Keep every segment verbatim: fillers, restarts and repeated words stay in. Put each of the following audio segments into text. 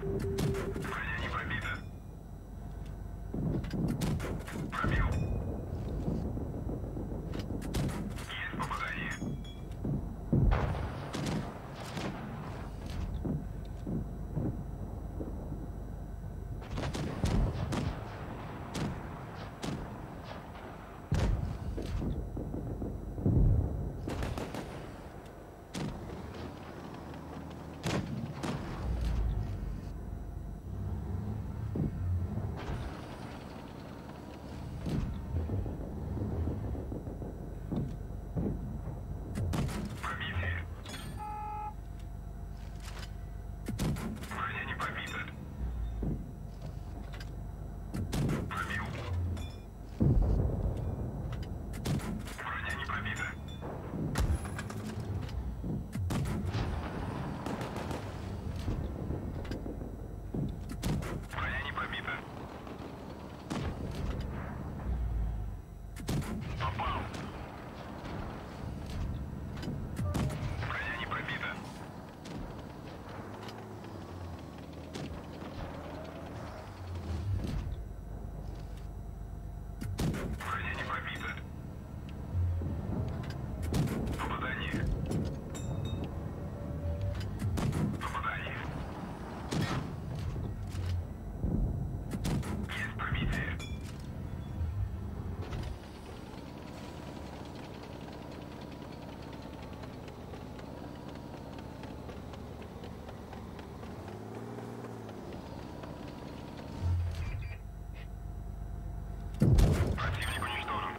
Броня не пробита. Пробил. Есть попадание. Броня не пробита. Пробил. Броня не пробита. Броня не пробита. Попал. Броня не пробита. Броня не пробита. Попадание. Попадание. Есть пробитие. Противник уничтожен.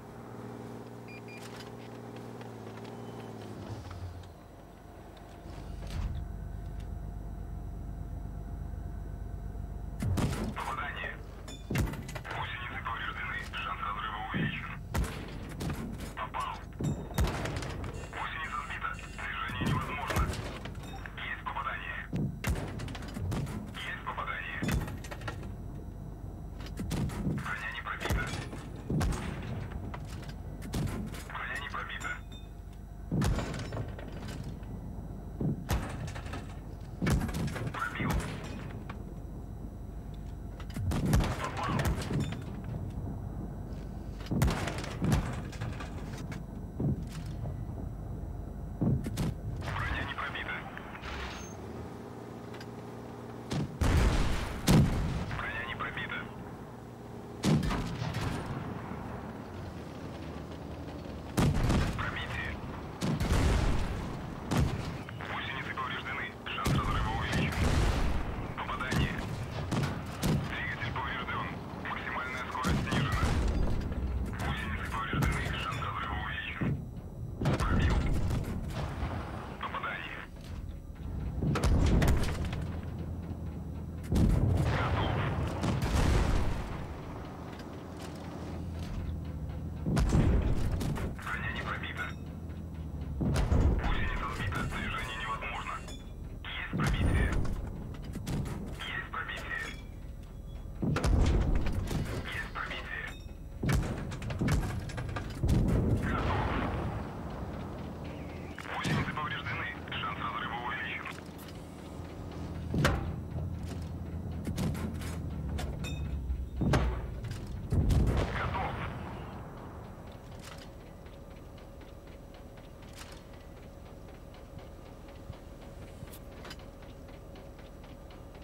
Попадание. Гусеницы повреждены. Шанс разрыва увеличен. Попал. Гусеница сбита. Движение невозможно. Есть попадание. Есть попадание. Броня не пробита. Броня не пробита. Пробил. Попал. Броня не пробита. Броня не пробита. Пробитие. Гусеницы повреждены. Шанс разрыва увеличен. Попадание. Двигатель поврежден. Максимальная скорость снижена. Гусеницы повреждены. Шанс разрыва увеличен. Пробил. Попадание. Готов. Броня не пробита. Гусеница сбита. Движение невозможно. Есть пробитие.